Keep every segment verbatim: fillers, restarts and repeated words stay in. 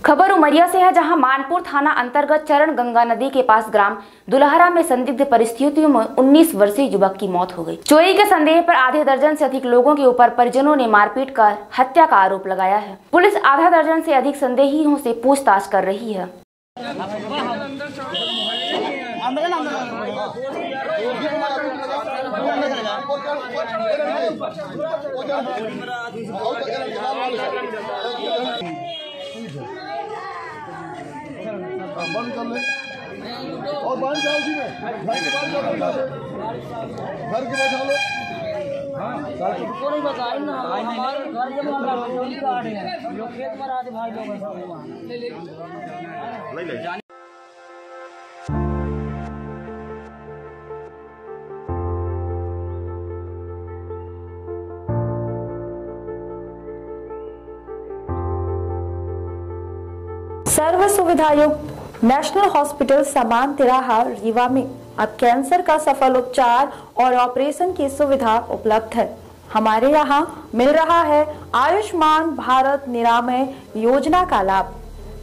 खबर उमरिया से है, जहां मानपुर थाना अंतर्गत चरण गंगा नदी के पास ग्राम दुल्हरा में संदिग्ध परिस्थितियों में उन्नीस वर्षीय युवक की मौत हो गई। चोरी के संदेह पर आधे दर्जन से अधिक लोगों के ऊपर परिजनों ने मारपीट कर हत्या का आरोप लगाया है। पुलिस आधा दर्जन से अधिक संदेहियों से पूछताछ कर रही है। बंद कर ले और बंद जाओ उसी में घर के बाहर जाओ, घर के बैठा लो। हाँ को नहीं बताई ना, हमारे घर के बाहर गोली काट है, लोग खेत में आते भाई लोग ले ले ले ले। सर्व सुविधा युक्त नेशनल हॉस्पिटल समान तिराहा रीवा में अब कैंसर का सफल उपचार और ऑपरेशन की सुविधा उपलब्ध है। हमारे यहाँ मिल रहा है आयुष्मान भारत निरामय योजना का लाभ।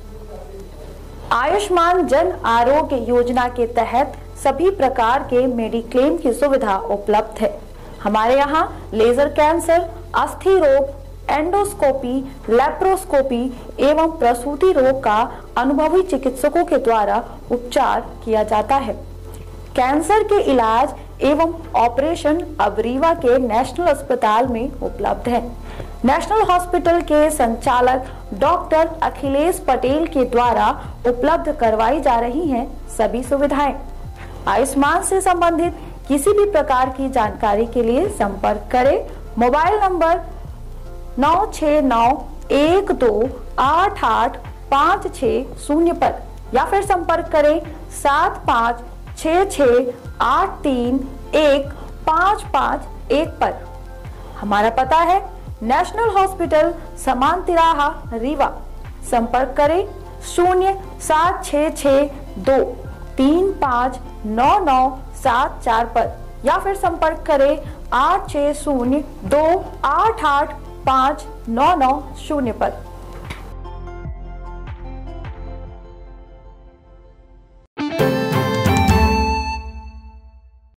आयुष्मान जन आरोग्य योजना के तहत सभी प्रकार के मेडिक्लेम की सुविधा उपलब्ध है। हमारे यहाँ लेजर कैंसर, अस्थि रोग, एंडोस्कोपी, लेप्रोस्कोपी एवं प्रसूति रोग का अनुभवी चिकित्सकों के द्वारा उपचार किया जाता है। कैंसर के इलाज एवं ऑपरेशन अब रीवा के नेशनल अस्पताल में उपलब्ध है। नेशनल हॉस्पिटल के संचालक डॉक्टर अखिलेश पटेल के द्वारा उपलब्ध करवाई जा रही हैं सभी सुविधाएं। आयुष्मान से संबंधित किसी भी प्रकार की जानकारी के लिए संपर्क करें मोबाइल नंबर नौ छः नौ एक दो आठ आठ पाँच छः शून्य पर या फिर संपर्क करें सात पाँच छः छः आठ तीन एक पाँच पाँच एक पर। हमारा पता है नेशनल हॉस्पिटल समान तिराहा रीवा। संपर्क करें शून्य सात छः छः दो तीन पाँच नौ नौ सात चार पर या फिर संपर्क करें आठ छः शून्य दो आठ आठ पाँच नौ नौ शून्य पर।